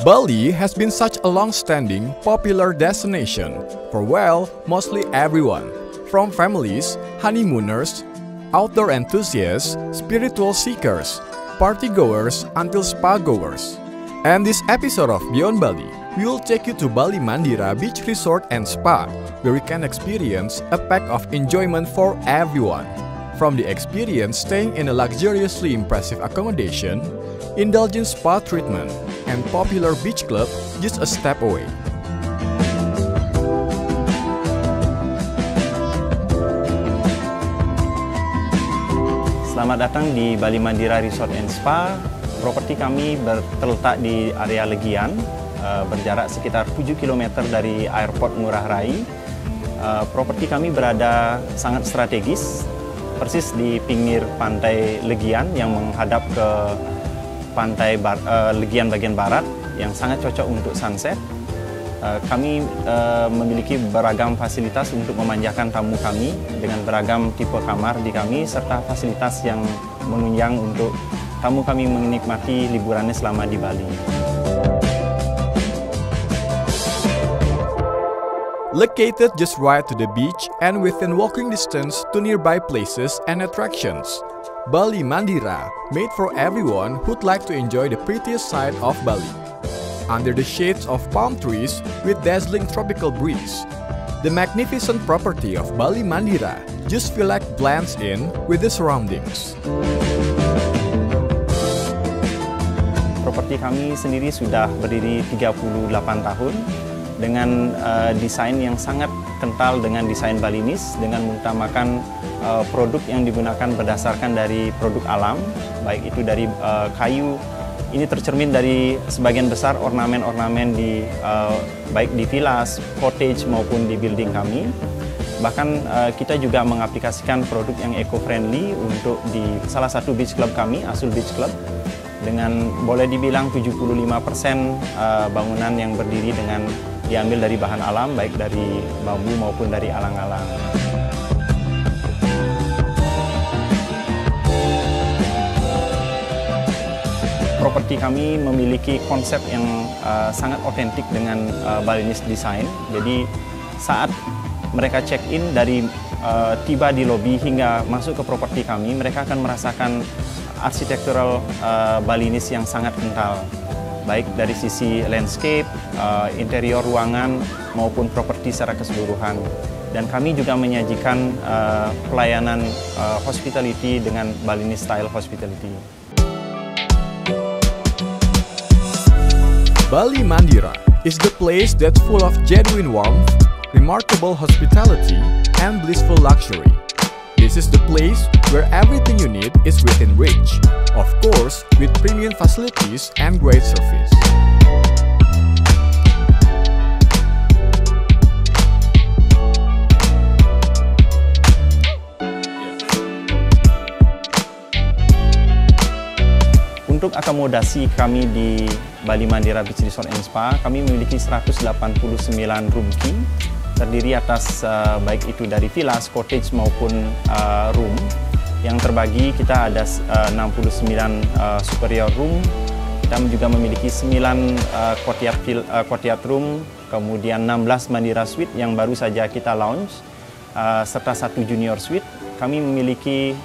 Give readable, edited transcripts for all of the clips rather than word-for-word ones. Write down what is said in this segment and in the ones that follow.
Bali has been such a long-standing, popular destination for, well, mostly everyone, from families, honeymooners, outdoor enthusiasts, spiritual seekers, partygoers, until spa-goers. And this episode of Beyond Bali, we will take you to Bali Mandira Beach Resort and Spa, where we can experience a pack of enjoyment for everyone. From the experience staying in a luxuriously impressive accommodation, indulgent spa treatment, and popular beach club just a step away. Selamat datang di Bali Mandira Resort and Spa. Properti kami terletak di area Legian, berjarak sekitar 7 km dari Airport Ngurah Rai. Properti kami berada sangat strategis, persis di pinggir pantai Legian yang menghadap ke pantai Legian bagian barat yang sangat cocok untuk sunset. Kami memiliki beragam fasilitas untuk memanjakan tamu kami dengan beragam tipe kamar di kami serta fasilitas yang menunjang untuk tamu kami menikmati liburannya selama di Bali. Located just right to the beach and within walking distance to nearby places and attractions, Bali Mandira made for everyone who'd like to enjoy the prettiest side of Bali. Under the shades of palm trees with dazzling tropical breeze, the magnificent property of Bali Mandira just feel like blends in with the surroundings. Properti kami sendiri sudah berdiri 38 tahun dengan desain yang sangat kental dengan desain Balinese dengan mengutamakan produk yang digunakan berdasarkan dari produk alam, baik itu dari kayu. Ini tercermin dari sebagian besar ornamen-ornamen di baik di villas, cottage maupun di building kami. Bahkan kita juga mengaplikasikan produk yang eco-friendly untuk di salah satu beach club kami, Asul Beach Club, dengan boleh dibilang 75% bangunan yang berdiri dengan diambil dari bahan alam, baik dari bambu maupun dari alang-alang. Properti kami memiliki konsep yang sangat otentik dengan Balinese design. Jadi saat mereka check-in dari tiba di lobi hingga masuk ke properti kami, mereka akan merasakan arsitektural Balinese yang sangat kental, baik dari sisi landscape, interior ruangan maupun properti secara keseluruhan. Dan kami juga menyajikan pelayanan hospitality dengan Balinese style hospitality. Bali Mandira is the place that's full of genuine warmth, remarkable hospitality, and blissful luxury. This is the place where everything you need is within reach, of course with premium facilities and great service. Untuk akomodasi kami di Bali Mandira Beach Resort and Spa, kami memiliki 189 room key, terdiri atas baik itu dari villas, cottage maupun room. Yang terbagi kita ada 69 superior room, kita juga memiliki 9 courtyard room, kemudian 16 Mandira Suite yang baru saja kita launch, serta 1 junior suite. Kami memiliki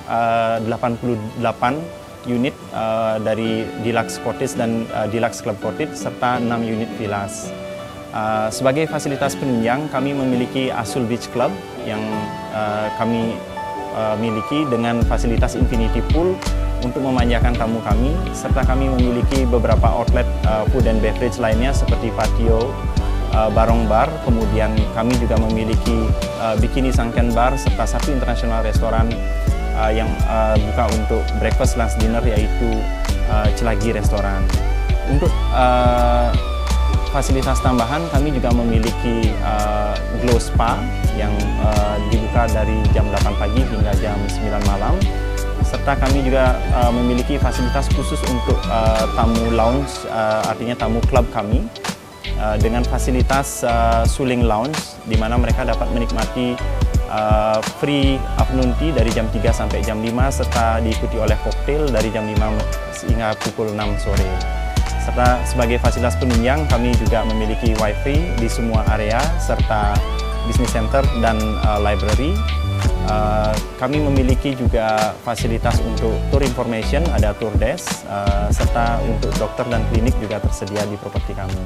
88 unit dari Deluxe Cottage dan Deluxe Club Cottage serta 6 unit villas. Sebagai fasilitas penunjang, kami memiliki Asul Beach Club yang kami miliki dengan fasilitas infinity pool untuk memanjakan tamu kami, serta kami memiliki beberapa outlet food and beverage lainnya seperti patio, barong bar, kemudian kami juga memiliki Bikini Sunken Bar serta satu international restoran yang buka untuk breakfast, lunch, dinner, yaitu Celagi Restoran. Untuk fasilitas tambahan, kami juga memiliki Glow Spa yang dibuka dari jam 8 pagi hingga jam 9 malam. Serta kami juga memiliki fasilitas khusus untuk tamu lounge, artinya tamu klub kami, dengan fasilitas Suling Lounge, di mana mereka dapat menikmati free afternoon tea dari jam 3 sampai jam 5 serta diikuti oleh koktail dari jam 5 hingga pukul 6 sore. Serta sebagai fasilitas penunjang, kami juga memiliki Wi-Fi di semua area, serta business center dan library. Kami memiliki juga fasilitas untuk tour information, ada tour desk, serta untuk dokter dan klinik juga tersedia di properti kami.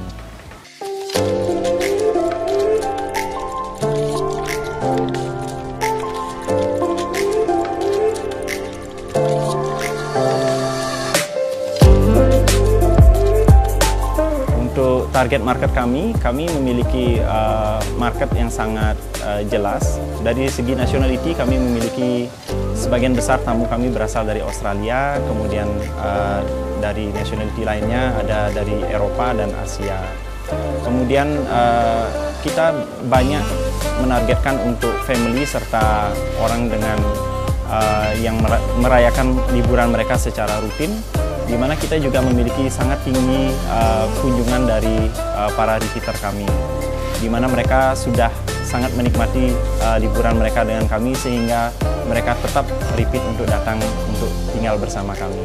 Target market kami memiliki market yang sangat jelas. Dari segi nationality, kami memiliki sebagian besar tamu kami berasal dari Australia, kemudian dari nationality lainnya ada dari Eropa dan Asia. Kemudian kita banyak menargetkan untuk family serta orang dengan yang merayakan liburan mereka secara rutin, di mana kita juga memiliki sangat tinggi kunjungan dari para repeater kami, di mana mereka sudah sangat menikmati liburan mereka dengan kami sehingga mereka tetap repeat untuk datang untuk tinggal bersama kami.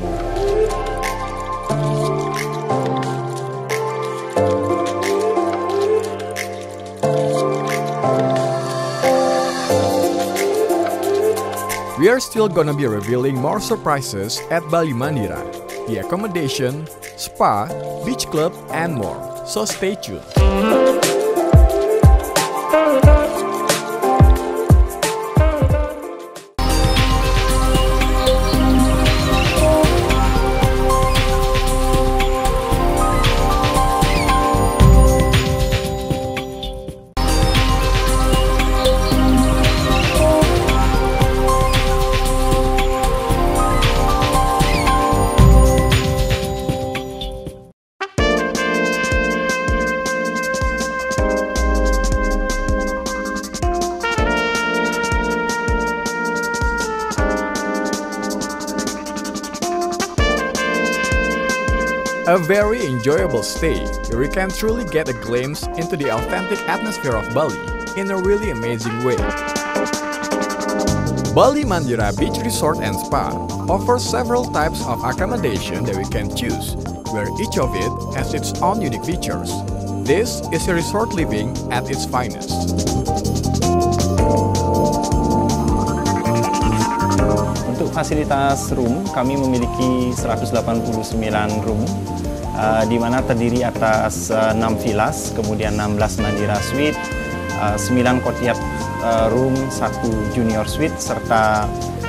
We are still gonna be revealing more surprises at Bali Mandira, the accommodation, spa, beach club, and more. So stay tuned. A very enjoyable stay where you can truly get a glimpse into the authentic atmosphere of Bali in a really amazing way. Bali Mandira Beach Resort and Spa offers several types of accommodation that we can choose, where each of it has its own unique features. This is a resort living at its finest. Untuk fasilitas room, kami memiliki 189 room, di mana terdiri atas 6 villas, kemudian 16 Mandira Suite, 9 courtyard room, 1 junior suite, serta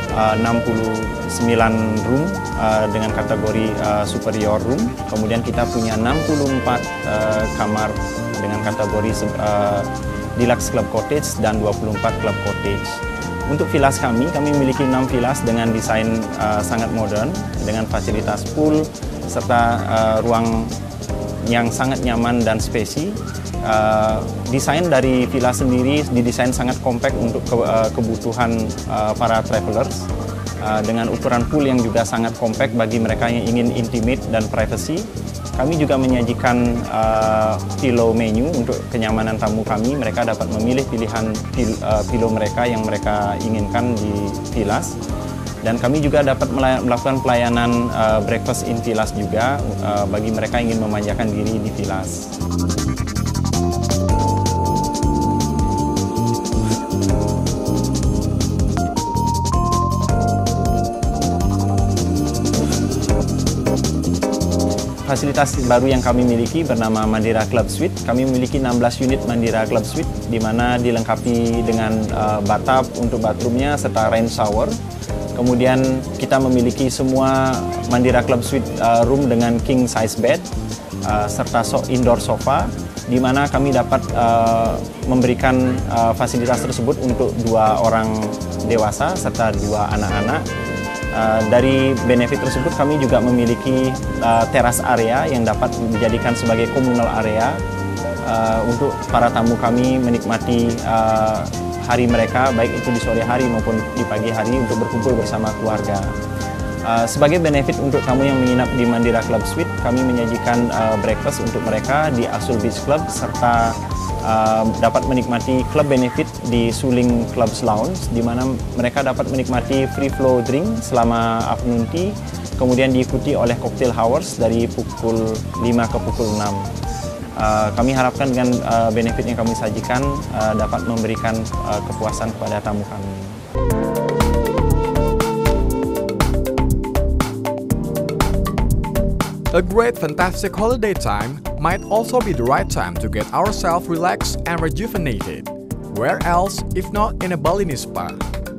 69 room dengan kategori superior room. Kemudian kita punya 64 kamar dengan kategori deluxe club cottage dan 24 club cottage. Untuk villas kami memiliki 6 villas dengan desain sangat modern, dengan fasilitas pool, serta ruang yang sangat nyaman dan spesi. Desain dari villa sendiri didesain sangat kompak untuk kebutuhan para travelers, dengan ukuran pool yang juga sangat kompak bagi mereka yang ingin intimate dan privacy. Kami juga menyajikan pillow menu untuk kenyamanan tamu kami. Mereka dapat memilih pilihan pillow mereka yang mereka inginkan di villas. Dan kami juga dapat melakukan pelayanan breakfast in villas juga bagi mereka yang ingin memanjakan diri di villas. Fasilitas baru yang kami miliki bernama Mandira Club Suite. Kami memiliki 16 unit Mandira Club Suite, di mana dilengkapi dengan bathtub untuk bathroomnya serta rain shower. Kemudian kita memiliki semua Mandira Club Suite room dengan king size bed, serta indoor sofa, di mana kami dapat memberikan fasilitas tersebut untuk 2 orang dewasa serta 2 anak-anak. Dari benefit tersebut kami juga memiliki teras area yang dapat dijadikan sebagai communal area untuk para tamu kami menikmati hari mereka, baik itu di sore hari maupun di pagi hari, untuk berkumpul bersama keluarga. Sebagai benefit untuk tamu yang menginap di Mandira Club Suite, kami menyajikan breakfast untuk mereka di Azul Beach Club serta dapat menikmati club benefit di Suling Clubs Lounge, di mana mereka dapat menikmati free flow drink selama afternoon tea, kemudian diikuti oleh cocktail hours dari pukul 5 ke pukul 6. Kami harapkan dengan benefit yang kami sajikan dapat memberikan kepuasan kepada tamu kami. A great fantastic holiday time might also be the right time to get ourselves relaxed and rejuvenated. Where else if not in a Balinese spa?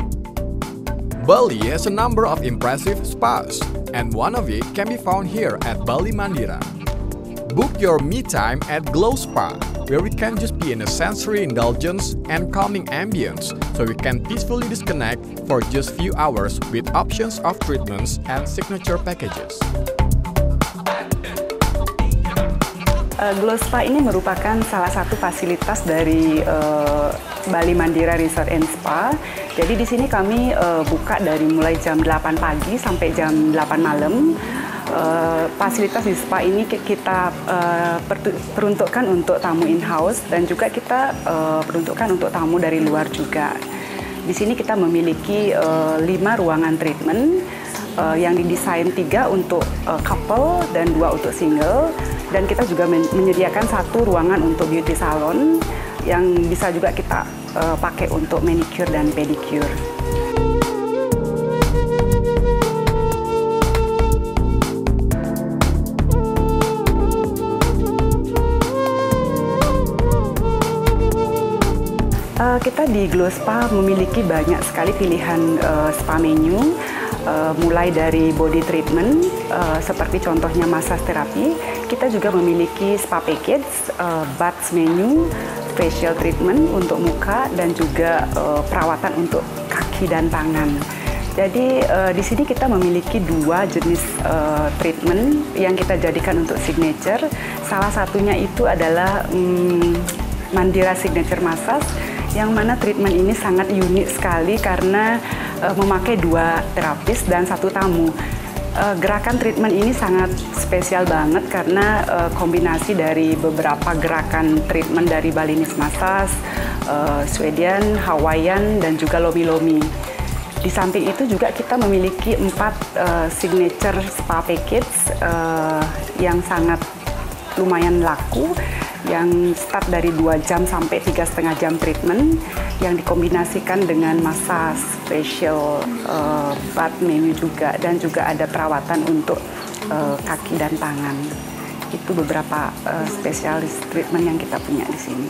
Bali has a number of impressive spas, and one of it can be found here at Bali Mandira. Book your me time at Glow Spa, where we can just be in a sensory indulgence and calming ambience, so we can peacefully disconnect for just few hours with options of treatments and signature packages. Glow Spa ini merupakan salah satu fasilitas dari Bali Mandira Resort and Spa. Jadi di sini kami buka dari mulai jam 8 pagi sampai jam 8 malam. Fasilitas di spa ini kita peruntukkan untuk tamu in-house dan juga kita peruntukkan untuk tamu dari luar juga. Di sini kita memiliki 5 ruangan treatment yang didesain 3 untuk couple dan 2 untuk single. Dan kita juga menyediakan 1 ruangan untuk beauty salon yang bisa juga kita pakai untuk manicure dan pedicure. Kita di Glow Spa memiliki banyak sekali pilihan spa menu, mulai dari body treatment, seperti contohnya massage terapi. Kita juga memiliki spa package, bath menu, facial treatment untuk muka, dan juga perawatan untuk kaki dan tangan. Jadi di sini kita memiliki 2 jenis treatment yang kita jadikan untuk signature. Salah satunya itu adalah Mandira Signature Massage, yang mana treatment ini sangat unik sekali karena memakai 2 terapis dan 1 tamu. Gerakan treatment ini sangat spesial banget karena kombinasi dari beberapa gerakan treatment dari Balinese Massage, Swedian, Hawaiian, dan juga lomi-lomi. Di samping itu juga kita memiliki 4 signature spa package yang sangat lumayan laku, yang start dari 2 jam sampai 3,5 jam treatment, yang dikombinasikan dengan massage, facial, bath menu juga, dan juga ada perawatan untuk kaki dan tangan. Itu beberapa spesialis treatment yang kita punya di sini.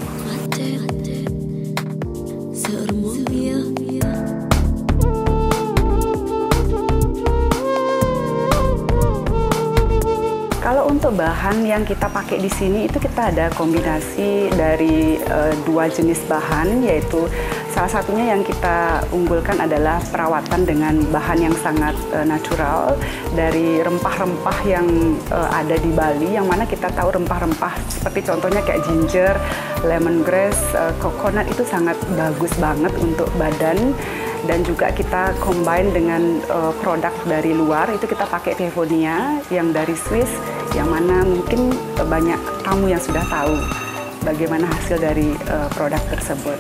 Kalau untuk bahan yang kita pakai di sini itu kita ada kombinasi dari 2 jenis bahan, yaitu salah satunya yang kita unggulkan adalah perawatan dengan bahan yang sangat natural dari rempah-rempah yang ada di Bali, yang mana kita tahu rempah-rempah seperti contohnya kayak ginger, lemongrass, coconut itu sangat bagus banget untuk badan. Dan juga kita combine dengan produk dari luar, itu kita pakai Tevonia yang dari Swiss, yang mana mungkin banyak tamu yang sudah tahu bagaimana hasil dari produk tersebut.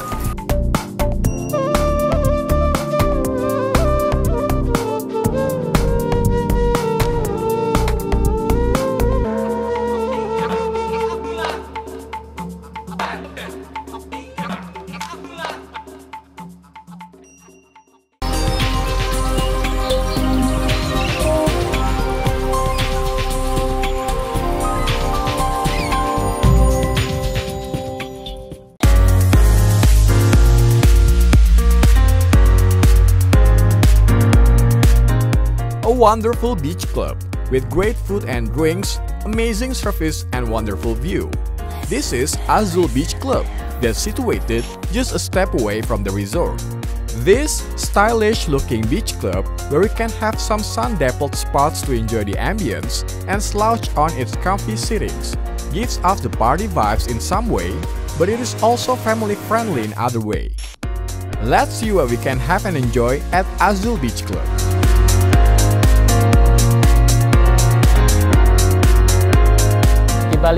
Wonderful beach club with great food and drinks, amazing service, and wonderful view. This is Azul Beach Club that's situated just a step away from the resort. This stylish-looking beach club, where we can have some sun-dappled spots to enjoy the ambience and slouch on its comfy sittings, gives off the party vibes in some way, but it is also family-friendly in other way. Let's see what we can have and enjoy at Azul Beach Club.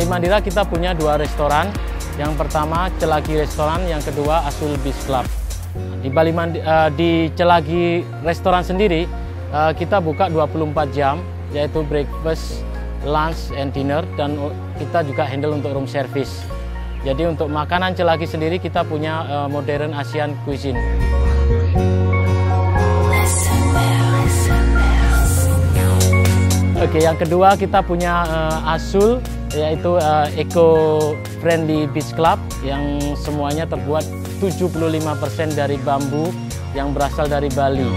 Bali Mandira kita punya 2 restoran. Yang pertama Celagi Restoran, yang kedua Asul Beach Club. Di Celagi Restoran sendiri kita buka 24 jam, yaitu breakfast, lunch, and dinner, dan kita juga handle untuk room service. Jadi untuk makanan Celagi sendiri kita punya modern Asian cuisine. Oke, yang kedua kita punya Asul, yaitu eco-friendly beach club yang semuanya terbuat 75% dari bambu yang berasal dari Bali.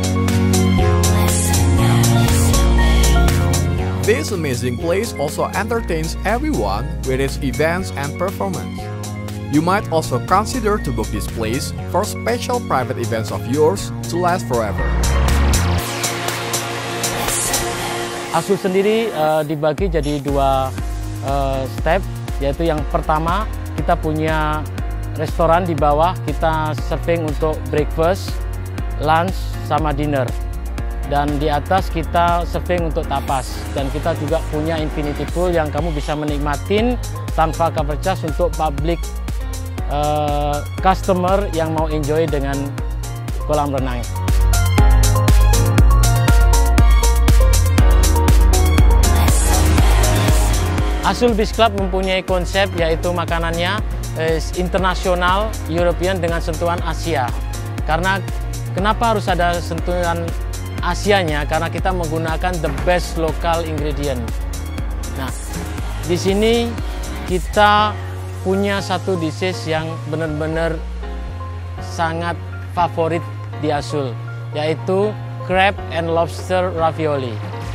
This amazing place also entertains everyone with its events and performance. You might also consider to book this place for special private events of yours to last forever. Asul sendiri dibagi jadi 2 step, yaitu yang pertama kita punya restoran di bawah, kita serving untuk breakfast, lunch, sama dinner. Dan di atas kita serving untuk tapas. Dan kita juga punya infinity pool yang kamu bisa menikmatin tanpa cover charge untuk public customer yang mau enjoy dengan kolam renang. Asul Beach Club mempunyai konsep, yaitu makanannya internasional, European dengan sentuhan Asia. Karena kenapa harus ada sentuhan Asianya? Karena kita menggunakan the best local ingredient. Nah, di sini kita punya satu dishes yang benar-benar sangat favorit di Asul, yaitu crab and lobster ravioli.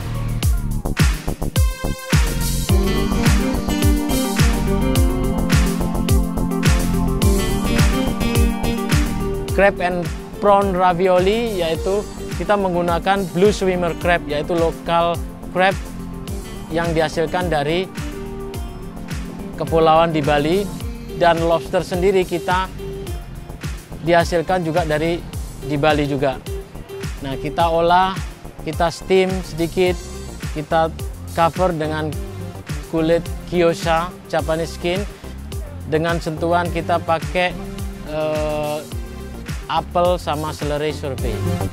Crab and prawn ravioli, yaitu kita menggunakan blue swimmer crab, yaitu lokal crab yang dihasilkan dari kepulauan di Bali, dan lobster sendiri kita dihasilkan juga dari di Bali juga. Nah, kita olah, kita steam sedikit, kita cover dengan kulit gyoza Japanese skin, dengan sentuhan kita pakai apel sama seledri sorbet.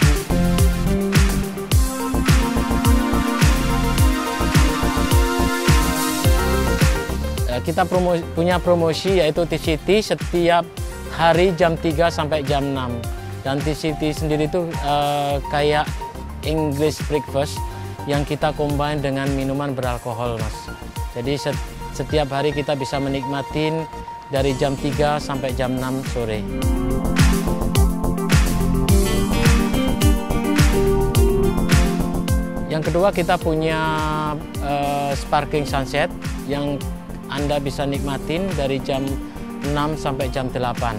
Kita punya promosi, yaitu TCT setiap hari jam 3 sampai jam 6. Dan TCT sendiri itu kayak English breakfast yang kita combine dengan minuman beralkohol, Mas. Jadi setiap hari kita bisa menikmatin dari jam 3 sampai jam 6 sore. Yang kedua kita punya sparkling sunset yang Anda bisa nikmatin dari jam 6 sampai jam 8.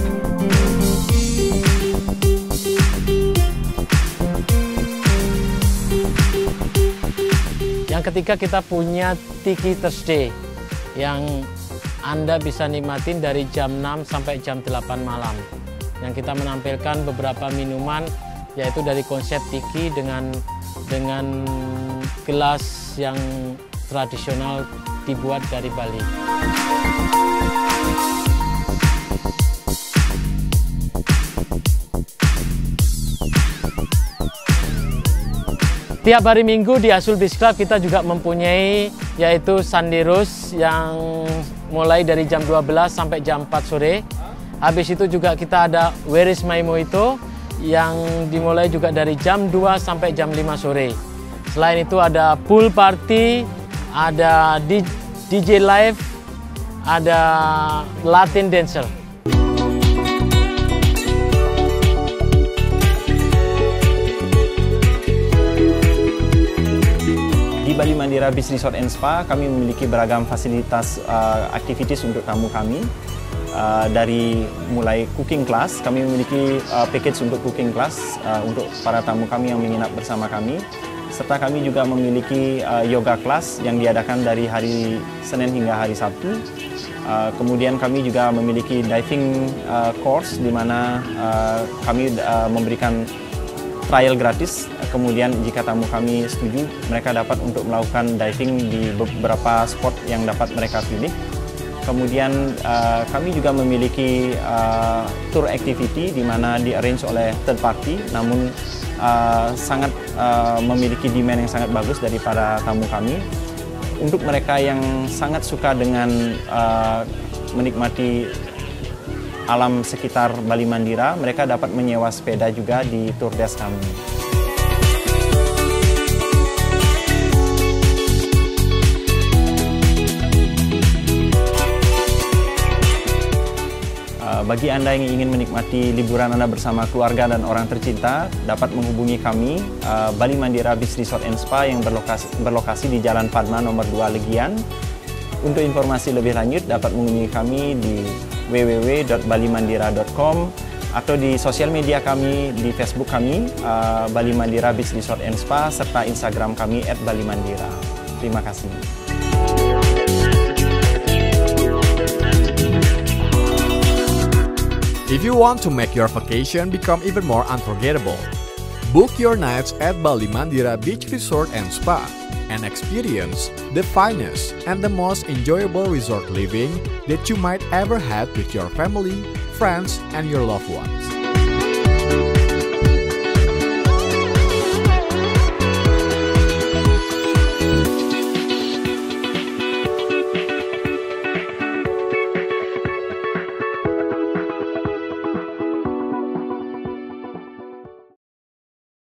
Yang ketiga kita punya Tiki Thursday yang Anda bisa nikmatin dari jam 6 sampai jam 8 malam. Yang kita menampilkan beberapa minuman, yaitu dari konsep Tiki dengan gelas yang tradisional dibuat dari Bali. Tiap hari Minggu di Asul Beach Club kita juga mempunyai yaitu Sunday Roast yang mulai dari jam 12 sampai jam 4 sore. Habis itu juga kita ada Where is My Mojito yang dimulai juga dari jam 2 sampai jam 5 sore. Selain itu ada pool party, ada DJ live, ada Latin dancer. Di Bali Mandira Beach Resort and Spa, kami memiliki beragam fasilitas aktivitas untuk tamu kami. Dari mulai cooking class, kami memiliki package untuk cooking class untuk para tamu kami yang menginap bersama kami. Serta kami juga memiliki yoga class yang diadakan dari hari Senin hingga hari Sabtu. Kemudian kami juga memiliki diving course di mana kami memberikan trial gratis. Kemudian jika tamu kami setuju, mereka dapat untuk melakukan diving di beberapa spot yang dapat mereka pilih. Kemudian kami juga memiliki tour activity di mana di-arrange oleh third party, namun sangat memiliki demand yang sangat bagus daripada tamu kami. Untuk mereka yang sangat suka dengan menikmati alam sekitar Bali Mandira, mereka dapat menyewa sepeda juga di tour desk kami. Bagi Anda yang ingin menikmati liburan Anda bersama keluarga dan orang tercinta, dapat menghubungi kami, Bali Mandira Beach Resort and Spa yang berlokasi di Jalan Padma nomor 2 Legian. Untuk informasi lebih lanjut dapat menghubungi kami di www.balimandira.com atau di sosial media kami di Facebook kami, Bali Mandira Beach Resort and Spa, serta Instagram kami @balimandira. Terima kasih. If you want to make your vacation become even more unforgettable, book your nights at Bali Mandira Beach Resort and Spa and experience the finest and the most enjoyable resort living that you might ever had with your family, friends, and your loved ones.